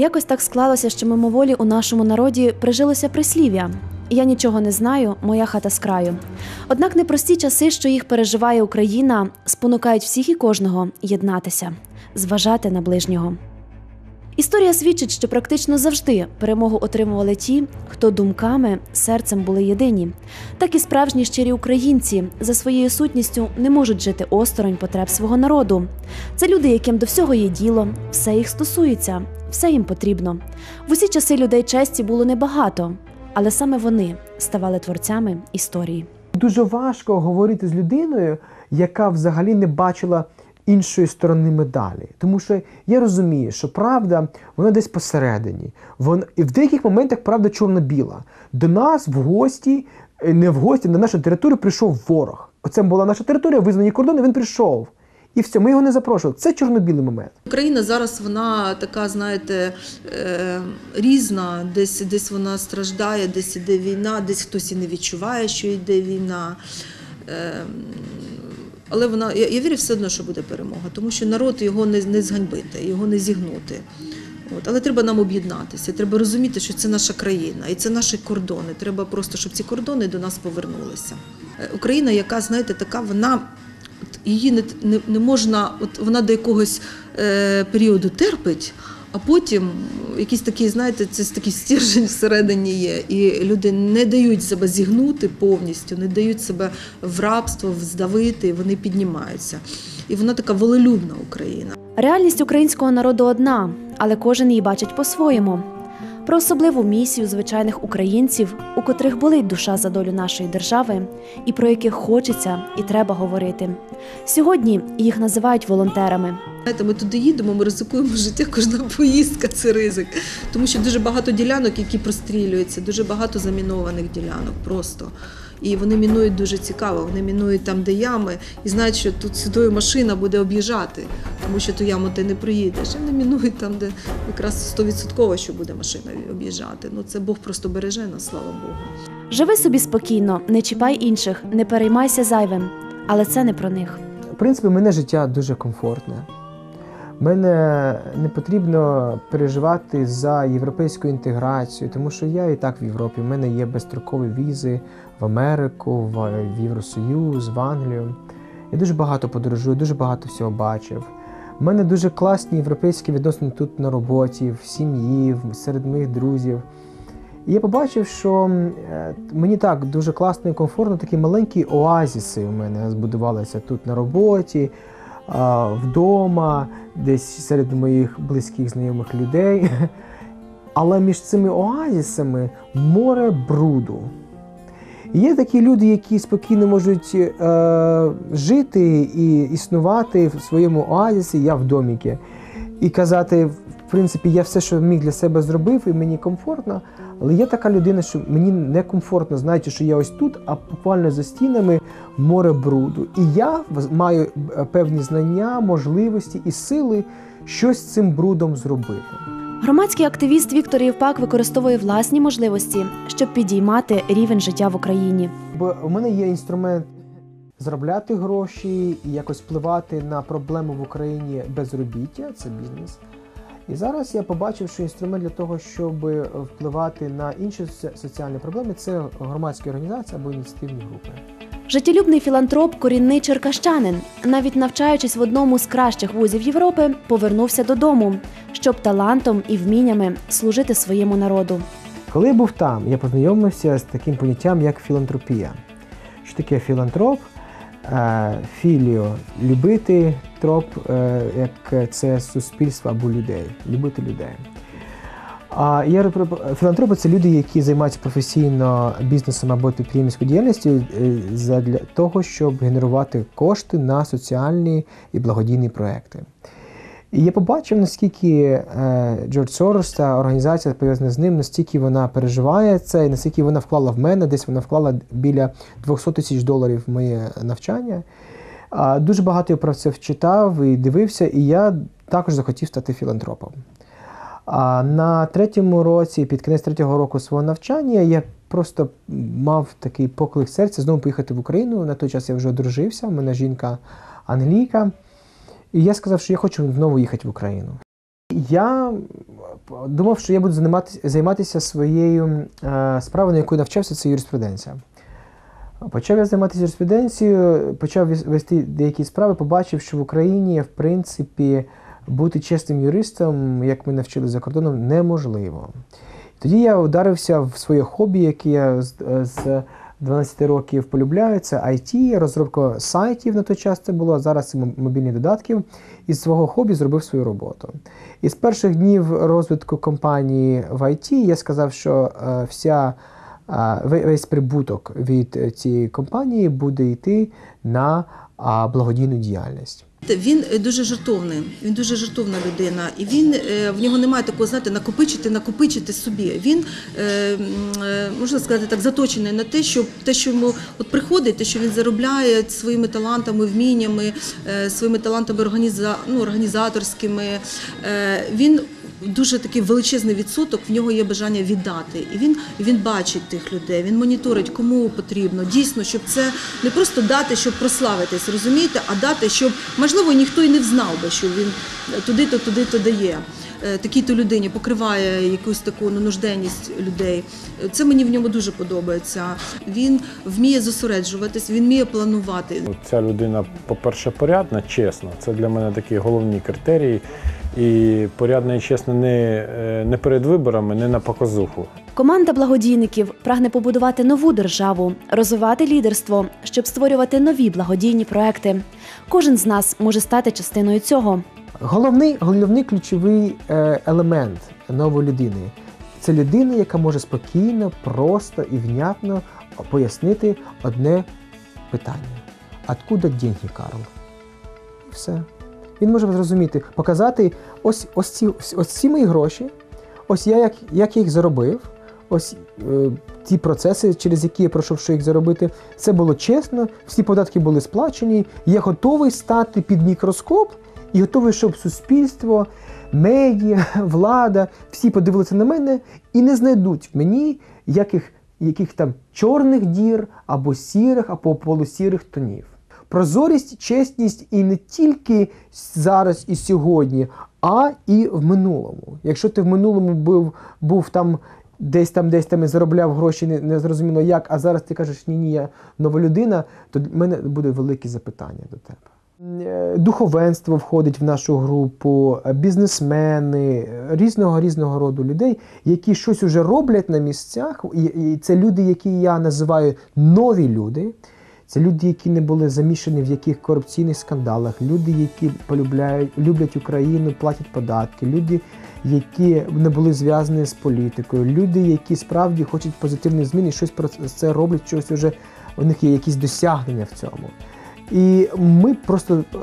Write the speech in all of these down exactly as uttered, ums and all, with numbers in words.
Якось так склалося, що мимоволі у нашому народі прижилося прислів'я «Я нічого не знаю, моя хата з краю». Однак непрості часи, що їх переживає Україна, спонукають всіх і кожного єднатися, зважати на ближнього. Історія свідчить, що практично завжди перемогу отримували ті, хто думками, серцем були єдині. Так і справжні щирі українці за своєю сутністю не можуть жити осторонь потреб свого народу. Це люди, яким до всього є діло, все їх стосується, все їм потрібно. В усі часи людей честі було небагато, але саме вони ставали творцями історії. Дуже важко говорити з людиною, яка взагалі не бачила іншої сторони медалі. Тому що я розумію, що правда, вона десь посередині. Вона, і в деяких моментах правда чорно-біла. До нас в гості, не в гості, на нашу територію прийшов ворог. Оце була наша територія, визнані кордони, він прийшов. І все, ми його не запрошували. Це чорно-білий момент. Україна зараз, вона така, знаєте, різна. Десь, десь вона страждає, десь іде війна, десь хтось і не відчуває, що йде війна. Але вона, я, я вірю все одно, що буде перемога, тому що народ його не, не зганьбити, його не зігнути. От. Але треба нам об'єднатися, треба розуміти, що це наша країна і це наші кордони. Треба просто, щоб ці кордони до нас повернулися. Україна, яка, знаєте, така, вона, її не, не, не можна, от вона до якогось е, періоду терпить, а потім якийсь такий, знаєте, це такий стержень всередині є. І люди не дають себе зігнути повністю, не дають себе в рабство, здавити, вони піднімаються. І вона така волелюбна Україна. Реальність українського народу одна, але кожен її бачить по-своєму. Про особливу місію звичайних українців, у котрих болить душа за долю нашої держави, і про яких хочеться і треба говорити. Сьогодні їх називають волонтерами. Знаєте, ми туди їдемо, ми ризикуємо життя, кожна поїздка – це ризик. Тому що дуже багато ділянок, які прострілюються, дуже багато замінованих ділянок просто. І вони мінують дуже цікаво, вони мінують там, де ями, і знають, що тут сюди машина буде об'їжджати, тому що ту яму ти не проїдеш. І вони мінують там, де якраз сто відсотків, що буде машина об'їжджати. Ну, це Бог просто береже нас, слава Богу. Живи собі спокійно, не чіпай інших, не переймайся зайвим. Але це не про них. В принципі, в мене життя дуже комфортне. Мене не потрібно переживати за європейську інтеграцію, тому що я і так в Європі. У мене є безстрокові візи в Америку, в Євросоюз, в Англію. Я дуже багато подорожую, дуже багато всього бачив. У мене дуже класні європейські відносини тут на роботі, в сім'ї, серед моїх друзів. І я побачив, що мені так дуже класно і комфортно, такі маленькі оазіси у мене збудувалися тут на роботі, вдома, десь серед моїх близьких знайомих людей. Але між цими оазісами море бруду. І є такі люди, які спокійно можуть е, жити і існувати в своєму оазісі, я в доміки, і казати, в принципі, я все, що міг для себе зробив, і мені комфортно. Але є така людина, що мені некомфортно, знаючи, що я ось тут, а буквально за стінами море бруду. І я маю певні знання, можливості і сили щось з цим брудом зробити. Громадський активіст Віктор Євпак використовує власні можливості, щоб підіймати рівень життя в Україні. Бо у мене є інструмент заробляти гроші і якось впливати на проблему в Україні безробіття, це бізнес. І зараз я побачив, що інструмент для того, щоб впливати на інші соціальні проблеми, це громадські організації або ініціативні групи. Життєлюбний філантроп – корінний черкащанин. Навіть навчаючись в одному з кращих вузів Європи, повернувся додому, щоб талантом і вміннями служити своєму народу. Коли я був там, я познайомився з таким поняттям, як філантропія. Що таке філантроп? Філіо – любити, троп – як це суспільство або людей, любити людей. А я філантропи – це люди, які займаються професійно бізнесом або підприємницькою діяльністю для того, щоб генерувати кошти на соціальні і благодійні проекти. І я побачив, наскільки Джордж Сорос, та організація, пов'язана з ним, настільки вона переживає це, і наскільки вона вклала в мене, десь вона вклала біля двісті тисяч доларів в моє навчання. Дуже багато я про це вчитав і дивився, і я також захотів стати філантропом. А на третьому році, під кінець третього року свого навчання, я просто мав такий поклик серця знову поїхати в Україну. На той час я вже одружився, у мене жінка англійка. І я сказав, що я хочу знову їхати в Україну. Я думав, що я буду займатися, займатися своєю е, справою, на яку навчався, це юриспруденція. Почав я займатися юриспруденцією, почав вести деякі справи, побачив, що в Україні, в принципі, бути чесним юристом, як ми навчили за кордоном, неможливо. Тоді я ударився в своє хобі, яке я з, з дванадцяти років полюбляю, це ай ті, розробка сайтів на той час це було, а зараз це мобільні додатки. Із свого хобі зробив свою роботу. І з перших днів розвитку компанії в ай ті я сказав, що е, вся, е, весь прибуток від цієї компанії буде йти на е, благодійну діяльність. Він дуже жертовний, він дуже жертовна людина, і він, в нього немає такого, знаєте, накопичити, накопичити собі. Він, можна сказати так, заточений на те, що те, що йому от приходить, те, що він заробляє своїми талантами, вміннями, своїми талантами організа, ну, організаторськими, він дуже такий величезний відсоток, в нього є бажання віддати. І він, він бачить тих людей, він моніторить, кому потрібно. Дійсно, щоб це не просто дати, щоб прославитись, розумієте, а дати, щоб, можливо, ніхто і не взнав би, що він туди-то, туди-то дає. Такій-то людині покриває якусь таку нужденність людей. Це мені в ньому дуже подобається. Він вміє зосереджуватись, він вміє планувати. Ця людина, по-перше, порядна, чесна. Це для мене такі головні критерії. І порядна і чесна не, не перед виборами, не на показуху. Команда благодійників прагне побудувати нову державу, розвивати лідерство, щоб створювати нові благодійні проекти. Кожен з нас може стати частиною цього. Головний, головний ключовий елемент нової людини – це людина, яка може спокійно, просто і внятно пояснити одне питання. «Откуда деньги, Карл?» І все. Він може зрозуміти, показати, ось, ось, ці, ось ці мої гроші, ось я як, як я їх заробив, ось е, ті процеси, через які я пройшов, що їх заробити. Це було чесно, всі податки були сплачені, я готовий стати під мікроскоп і готовий, щоб суспільство, медіа, влада, всі подивилися на мене і не знайдуть в мені яких, яких там чорних дір, або сірих, або полусірих тонів. Прозорість, чесність і не тільки зараз і сьогодні, а і в минулому. Якщо ти в минулому був, був там десь там, десь там і заробляв гроші, не, не зрозуміло як, а зараз ти кажеш, ні-ні, я нова людина, то в мене буде велике запитання до тебе. Духовенство входить в нашу групу, бізнесмени, різного-різного роду людей, які щось уже роблять на місцях. І це люди, які я називаю нові люди. Це люди, які не були замішані в яких корупційних скандалах, люди, які полюбляють, люблять Україну, платять податки, люди, які не були зв'язані з політикою, люди, які справді хочуть позитивних змін і щось про це роблять, щось вже у них є якісь досягнення в цьому. І ми просто е,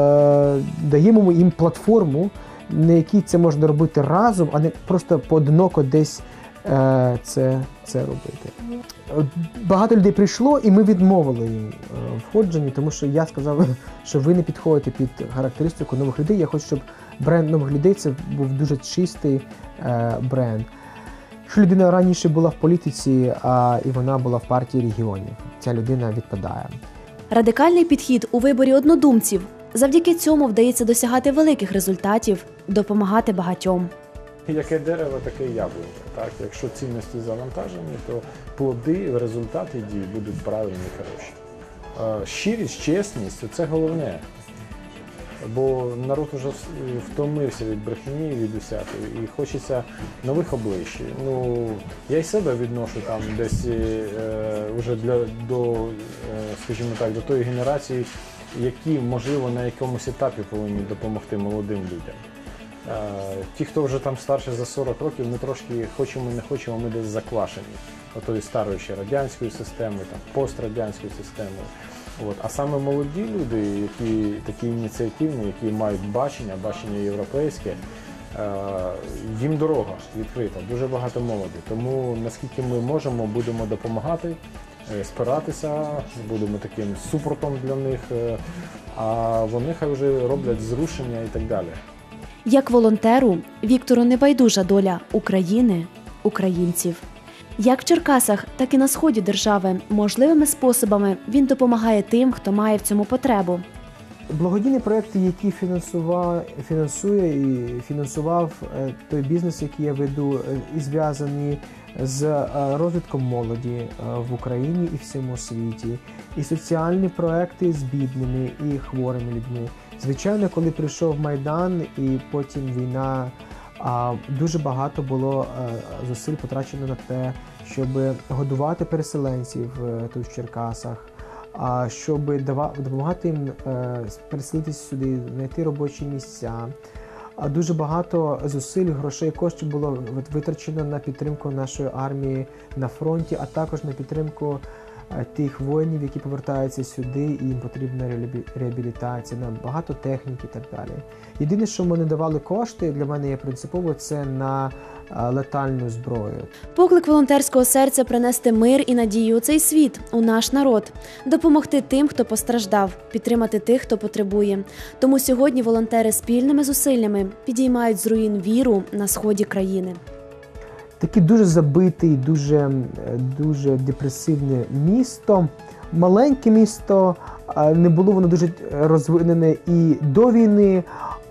даємо їм платформу, на якій це можна робити разом, а не просто поодиноко десь е, це, це робити. Багато людей прийшло, і ми відмовили їм входженні, тому що я сказав, що ви не підходите під характеристику нових людей. Я хочу, щоб бренд нових людей це був дуже чистий е, бренд. Якщо людина раніше була в політиці, а, і вона була в партії регіонів, ця людина відпадає. Радикальний підхід у виборі однодумців. Завдяки цьому вдається досягати великих результатів, допомагати багатьом. Яке дерево, таке яблуко. Так? Якщо цінності завантажені, то плоди, результати дій будуть правильні і хороші. Щирість, чесність – це головне. Бо народ вже втомився від брехні, від усякої, і хочеться нових облич. Ну, я й себе відношу там десь е, вже для, до, е, скажімо так, до тої генерації, які, можливо, на якомусь етапі повинні допомогти молодим людям. Ті, хто вже там старше за сорок років, ми трошки хочемо, не хочемо, ми десь заквашені. Отою старою ще радянською системою, там, пострадянською системою. От. А саме молоді люди, які такі ініціативні, які мають бачення, бачення європейське, їм дорога відкрита, дуже багато молоді. Тому наскільки ми можемо, будемо допомагати, спиратися, будемо таким супортом для них, а вони хай вже роблять зрушення і так далі. Як волонтеру Віктору не байдужа доля України, українців. Як в Черкасах, так і на сході держави можливими способами він допомагає тим, хто має в цьому потребу. Благодійні проекти, які фінансував, фінансує і фінансував той бізнес, який я веду, і зв'язані з розвитком молоді в Україні і всьому світі, і соціальні проекти з бідними і хворими людьми. Звичайно, коли прийшов Майдан і потім війна, дуже багато було зусиль потрачено на те, щоб годувати переселенців тут в Черкасах, щоб допомагати їм переселитися сюди, знайти робочі місця. Дуже багато зусиль, грошей, коштів було витрачено на підтримку нашої армії на фронті, а також на підтримку тих воїнів, які повертаються сюди, і їм потрібна реабілітація, на багато техніки і так далі. Єдине, що ми не давали кошти, для мене є принципово, це на летальну зброю. Поклик волонтерського серця принести мир і надію у цей світ, у наш народ, допомогти тим, хто постраждав, підтримати тих, хто потребує. Тому сьогодні волонтери спільними зусиллями підіймають з руїн віру на сході країни. Таке дуже забите, дуже, дуже депресивне місто, маленьке місто, не було воно дуже розвинене і до війни,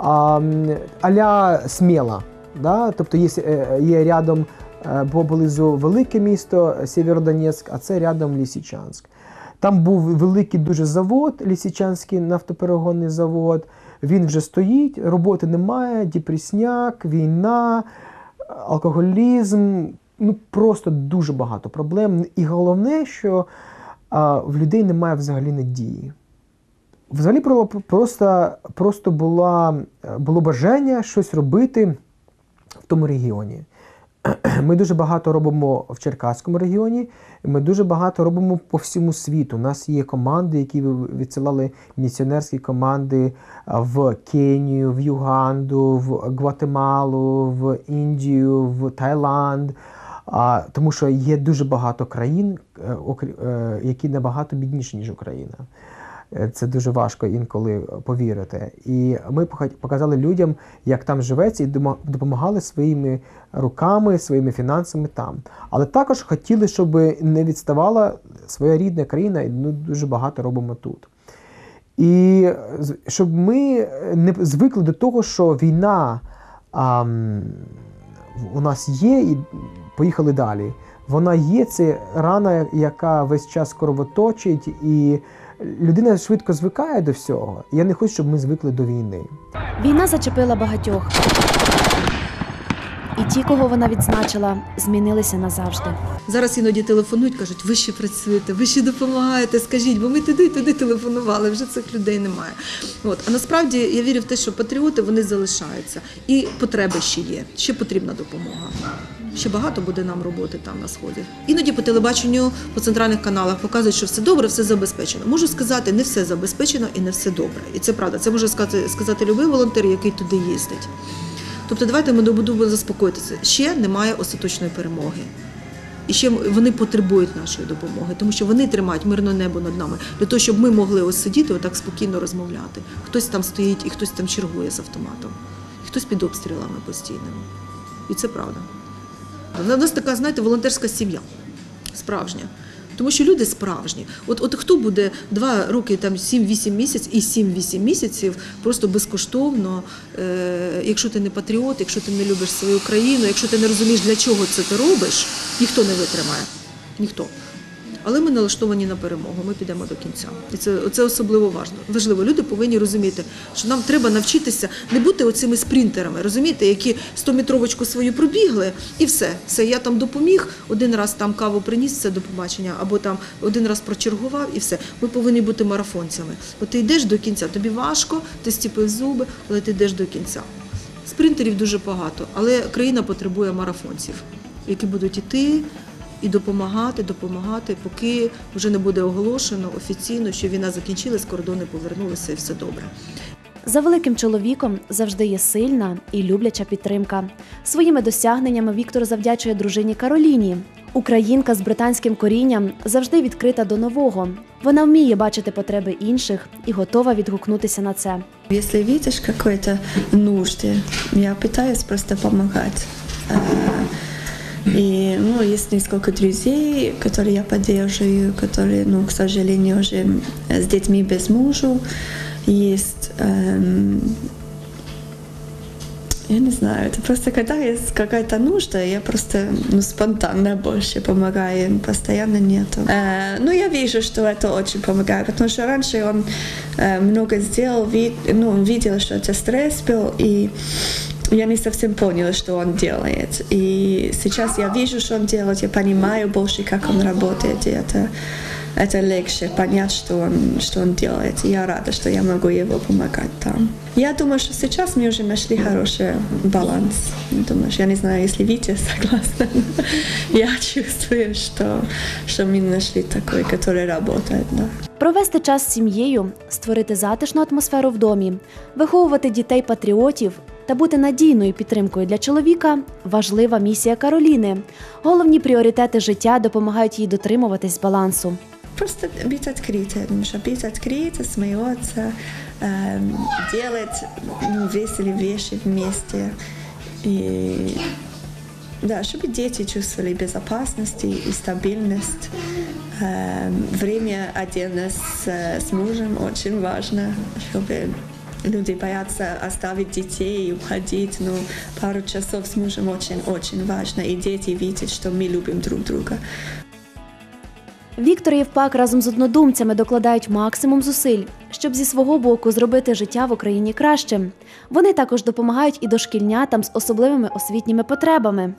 а-ля Сміла. Да? Тобто є, є рядом поблизу велике місто Сєвєродонецьк, а це рядом Лисичанськ. Там був великий дуже завод, Лисичанський нафтоперегонний завод, він вже стоїть, роботи немає, депресняк, війна, алкоголізм, ну просто дуже багато проблем. І головне, що а, в людей немає взагалі надії. Взагалі просто, просто була, було бажання щось робити в тому регіоні. Ми дуже багато робимо в Черкаському регіоні, ми дуже багато робимо по всьому світу. У нас є команди, які відсилали місіонерські команди в Кенію, в Юганду, в Гватемалу, в Індію, в Таїланд. Тому що є дуже багато країн, які набагато бідніші, ніж Україна. Це дуже важко інколи повірити. І ми показали людям, як там живеться, і допомагали своїми руками, своїми фінансами там. Але також хотіли, щоб не відставала своя рідна країна, і ну, дуже багато робимо тут. І щоб ми не звикли до того, що війна а, у нас є, і поїхали далі. Вона є, це рана, яка весь час кровоточить, і людина швидко звикає до всього. Я не хочу, щоб ми звикли до війни. Війна зачепила багатьох. І ті, кого вона відзначила, змінилися назавжди. Зараз іноді телефонують, кажуть, ви ще працюєте, ви ще допомагаєте, скажіть, бо ми туди і туди телефонували, вже цих людей немає. От. А насправді я вірю в те, що патріоти, вони залишаються. І потреби ще є, ще потрібна допомога. Ще багато буде нам роботи там на Сході. Іноді по телебаченню, по центральних каналах показують, що все добре, все забезпечено. Можу сказати, не все забезпечено і не все добре. І це правда. Це може сказати, сказати любий волонтер, який туди їздить. Тобто давайте ми будемо заспокоїтися. Ще немає остаточної перемоги. І ще вони потребують нашої допомоги, тому що вони тримають мирне небо над нами, для того, щоб ми могли ось сидіти, отак спокійно розмовляти. Хтось там стоїть і хтось там чергує з автоматом. І хтось під обстрілами постійними. І це правда. У нас така, знаєте, волонтерська сім'я, справжня. Тому що люди справжні. От, от хто буде два роки, там сім-вісім місяців і сім-вісім місяців просто безкоштовно, е, якщо ти не патріот, якщо ти не любиш свою країну, якщо ти не розумієш, для чого це ти робиш, ніхто не витримає. Ніхто. Але ми налаштовані на перемогу, ми підемо до кінця. І це, це особливо важливо. Люди повинні розуміти, що нам треба навчитися не бути оцими спринтерами, розумієте, які стометровочку свою пробігли і все. Все, я там допоміг, один раз там каву приніс, все, до побачення, або там один раз прочергував і все. Ми повинні бути марафонцями. От ти йдеш до кінця, тобі важко, ти стіпив зуби, але ти йдеш до кінця. Спринтерів дуже багато, але країна потребує марафонців, які будуть іти, і допомагати, допомагати, поки вже не буде оголошено офіційно, що війна закінчилась, кордони повернулися і все добре. За великим чоловіком завжди є сильна і любляча підтримка. Своїми досягненнями Віктор завдячує дружині Кароліні. Українка з британським корінням завжди відкрита до нового. Вона вміє бачити потреби інших і готова відгукнутися на це. Якщо бачиш якісь нужди, я намагаюся просто допомагати. И, ну, есть несколько друзей, которые я поддерживаю, которые, ну, к сожалению, уже с детьми без мужа. есть, эм, я не знаю, это просто когда есть какая-то нужда, я просто ну, спонтанно больше помогаю, им постоянно нету. Э, ну, я вижу, что это очень помогает, потому что раньше он э, много сделал, вид, ну, он видел, что это стресс был, и я не совсем поняла, что он делает. И сейчас я вижу, что он делает, я понимаю больше, как он работает, и это, это легче понять, что он, что он делает. И я рада, что я могу его помогать там. Я думаю, что сейчас мы уже нашли хороший баланс. Думаю, я не знаю, если Витя согласна, я чувствую, что, что мы нашли такой, который работает. Да. Провести час з сім'єю, створити затишну атмосферу в домі, виховувати дітей-патріотів та бути надійною підтримкою для чоловіка – важлива місія Кароліни. Головні пріоритети життя допомагають їй дотримуватись балансу. Просто быть открытым, чтобы быть открытым, смеяться, э, делать ну, веселые вещи вместе. И, да, чтобы дети чувствовали безопасность и стабильность. Э, время отдельно с, с мужем очень важно, чтобы люди боятся оставить детей и уходить. Но пару часов с мужем очень-очень важно. И дети видят, что мы любим друг друга. Віктор Євпак разом з однодумцями докладають максимум зусиль, щоб зі свого боку зробити життя в Україні кращим. Вони також допомагають і дошкільнятам з особливими освітніми потребами.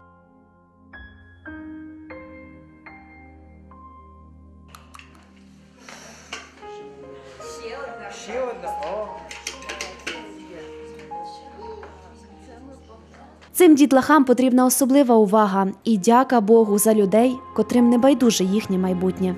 Цим дітлахам потрібна особлива увага і дяка Богу за людей, котрим не байдуже їхнє майбутнє.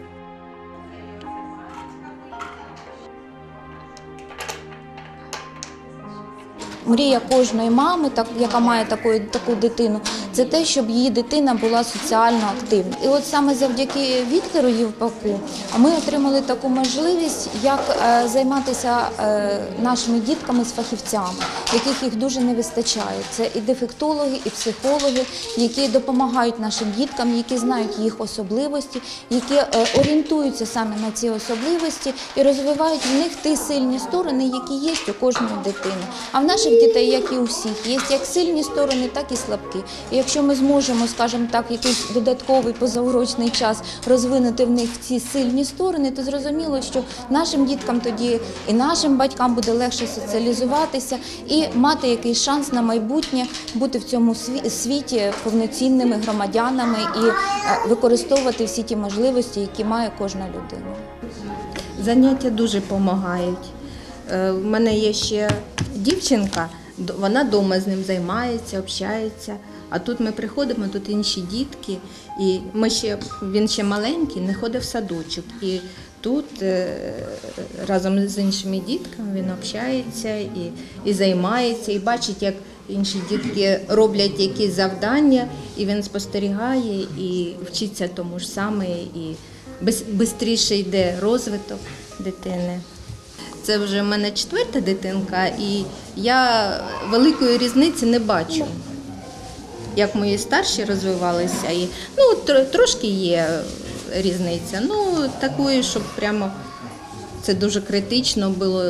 Мрія кожної мами, так, яка має таку, таку дитину, це те, щоб її дитина була соціально активна. І от саме завдяки Віктору Євпаку ми отримали таку можливість, як е, займатися е, нашими дітками з фахівцями, яких їх дуже не вистачає. Це і дефектологи, і психологи, які допомагають нашим діткам, які знають їх особливості, які е, орієнтуються саме на ці особливості і розвивають в них ті сильні сторони, які є у кожної дитини. А в наших дітей, як і у всіх, є як сильні сторони, так і слабкі. І якщо ми зможемо, скажімо так, якийсь додатковий позаурочний час розвинути в них ці сильні сторони, то зрозуміло, що нашим діткам тоді і нашим батькам буде легше соціалізуватися і мати якийсь шанс на майбутнє бути в цьому світі повноцінними громадянами і використовувати всі ті можливості, які має кожна людина. Заняття дуже допомагають. У мене є ще дівчинка, вона вдома з ним займається, общається. А тут ми приходимо, тут інші дітки, і ми ще, він ще маленький, не ходив в садочок. І тут разом з іншими дітками він общається і, і займається, і бачить, як інші дітки роблять якісь завдання, і він спостерігає і вчиться тому ж саме, і швидше йде розвиток дитини. Це вже в мене четверта дитинка, і я великої різниці не бачу, як мої старші розвивалися. І, ну, трошки є різниця, ну, такої, щоб прямо це дуже критично було.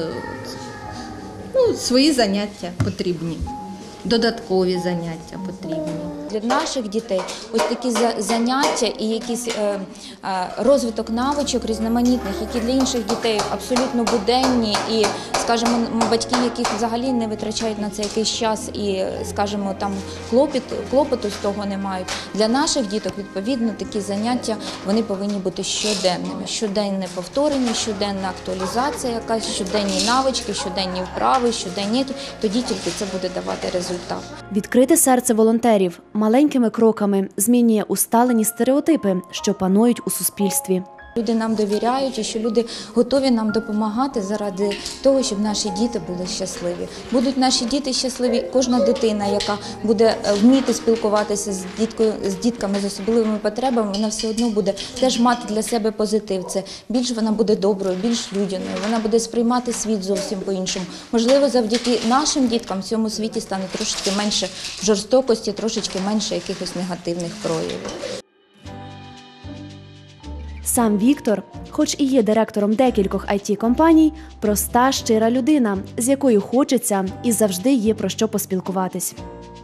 Ну, свої заняття потрібні, додаткові заняття потрібні. Для наших дітей ось такі заняття і якийсь е, е, розвиток навичок різноманітних, які для інших дітей абсолютно буденні і, скажімо, батьки, яких взагалі не витрачають на це якийсь час і, скажімо, там клопіт, клопоту з того не мають. Для наших діток, відповідно, такі заняття, вони повинні бути щоденними. Щоденне повторення, щоденна актуалізація якась, щоденні навички, щоденні вправи, щоденні, тоді тільки це буде давати результат. Відкрите серце волонтерів маленькими кроками змінює усталені стереотипи, що панують у суспільстві. Люди нам довіряють і що люди готові нам допомагати заради того, щоб наші діти були щасливі. Будуть наші діти щасливі, кожна дитина, яка буде вміти спілкуватися з діткою, з дітками з особливими потребами, вона все одно буде теж мати для себе позитив. Це більш вона буде доброю, більш людяною, вона буде сприймати світ зовсім по-іншому. Можливо, завдяки нашим діткам в цьому світі стане трошечки менше жорстокості, трошечки менше якихось негативних проявів. Сам Віктор, хоч і є директором декількох ай ті-компаній, проста, щира людина, з якою хочеться і завжди є про що поспілкуватись.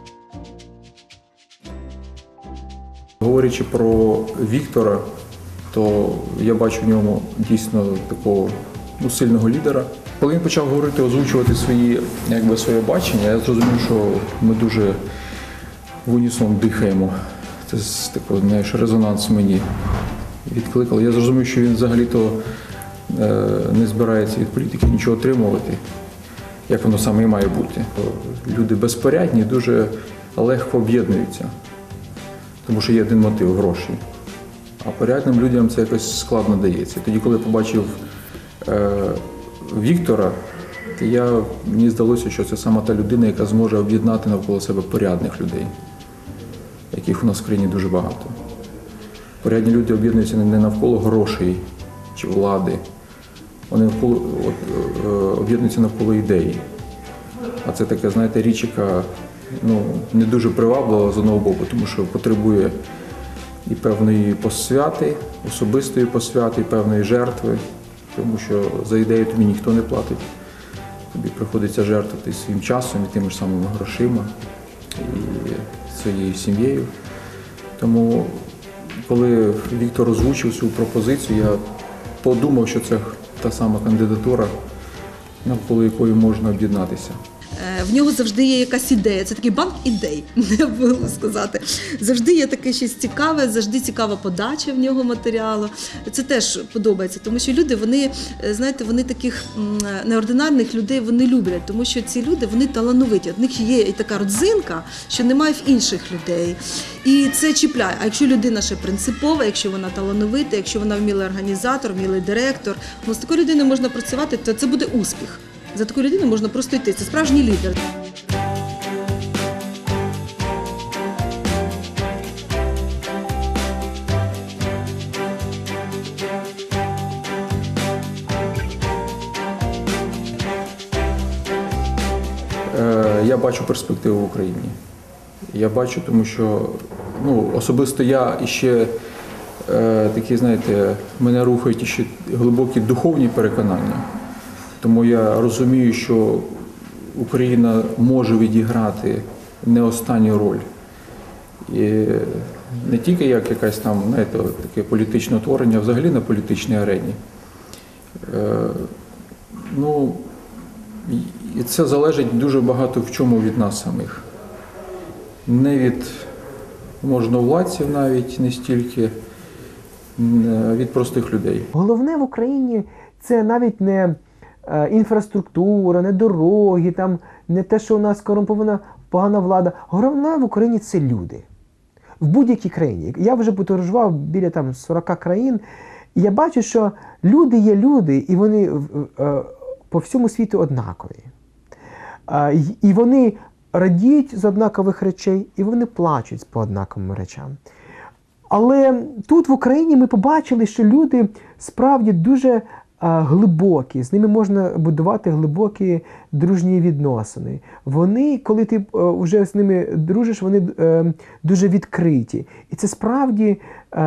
Говорячи про Віктора, то я бачу в ньому дійсно такого ну, сильного лідера. Коли він почав говорити, озвучувати свої, якби, своє бачення, я зрозумів, що ми дуже в унісон дихаємо. Це такий, знаєш, резонанс мені відкликало. Я зрозумів, що він взагалі-то е, не збирається від політики нічого отримувати, як воно саме і має бути. Люди безпорядні дуже легко об'єднуються, тому що є один мотив – гроші. А порядним людям це якось складно дається. Тоді, коли я побачив е, Віктора, я, мені здалося, що це саме та людина, яка зможе об'єднати навколо себе порядних людей, яких у нас в країні дуже багато. Порядні люди об'єднуються не навколо грошей чи влади, вони навколо, от, е, об'єднуються навколо ідеї. А це така, знаєте, річ, яка ну, не дуже приваблива з одного боку, тому що потребує і певної посвяти, особистої посвяти, і певної жертви, тому що за ідею тобі ніхто не платить. Тобі приходиться жертвувати своїм часом і тими ж самими грошима, і своєю сім'єю. Тому, коли Віктор озвучив цю пропозицію, я подумав, що це та сама кандидатура, навколо якої можна об'єднатися. В нього завжди є якась ідея, це такий банк ідей, не буду сказати. Завжди є таке щось цікаве, завжди цікава подача в нього матеріалу. Це теж подобається, тому що люди, вони, знаєте, вони таких неординарних людей вони люблять, тому що ці люди, вони талановиті. В них є і така родзинка, що немає в інших людей. І це чіпляє. А якщо людина ще принципова, якщо вона талановита, якщо вона вмілий організатор, вмілий директор, ну, з такою людиною можна працювати, то це буде успіх. За таку людину можна просто йти. Це справжній лідер. Я бачу перспективу в Україні. Я бачу, тому що ну, особисто я іще е, такі, знаєте, мене рухають іще глибокі духовні переконання. Тому я розумію, що Україна може відіграти не останню роль. І не тільки як якась там, знаєте, таке політичне утворення, а взагалі на політичній арені. Е, ну, і це залежить дуже багато в чому від нас самих. Не від можновладців навіть, не стільки, від простих людей. Головне в Україні – це навіть не інфраструктура, не дороги, там, не те, що у нас корумпована погана влада. Головне в Україні – це люди. В будь-якій країні. Я вже подорожував біля там, сорока країн, і я бачу, що люди є люди, і вони по всьому світу однакові. І вони радіють з однакових речей, і вони плачуть по однаковим речам. Але тут в Україні ми побачили, що люди справді дуже глибокі, з ними можна будувати глибокі дружні відносини. Вони, коли ти вже з ними дружиш, вони дуже відкриті. І це справді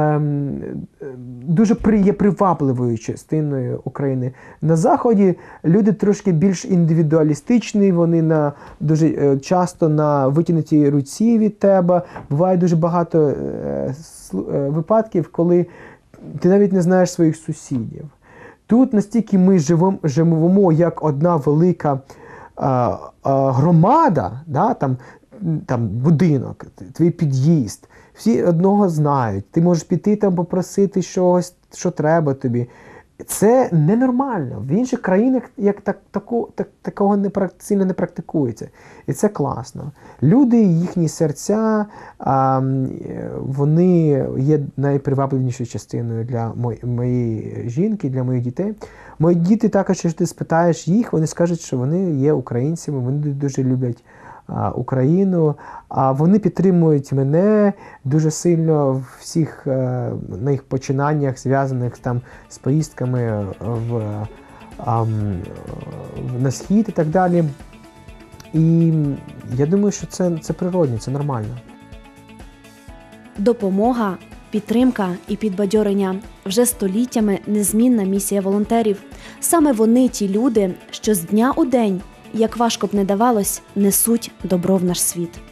дуже є привабливою частиною України. На Заході люди трошки більш індивідуалістичні, вони на, дуже часто на витягнутій руці від тебе. Буває дуже багато випадків, коли ти навіть не знаєш своїх сусідів. Тут настільки ми живемо, живемо як одна велика а, а, громада, да, там, там будинок, твій під'їзд, всі одного знають, ти можеш піти там попросити щось, що треба тобі. Це ненормально. В інших країнах як так, таку, так, такого не, сильно не практикується. І це класно. Люди, їхні серця, а, вони є найпривабливішою частиною для моєї жінки, для моїх дітей. Мої діти також, якщо ти спитаєш їх, вони скажуть, що вони є українцями, вони дуже люблять а, Україну, а вони підтримують мене дуже сильно в всіх а, на їх починаннях, зв'язаних там з поїздками в, а, на схід і так далі. І я думаю, що це, це природне, це нормально. Допомога підтримка і підбадьорення – вже століттями незмінна місія волонтерів. Саме вони ті люди, що з дня у день, як важко б не давалось, несуть добро в наш світ.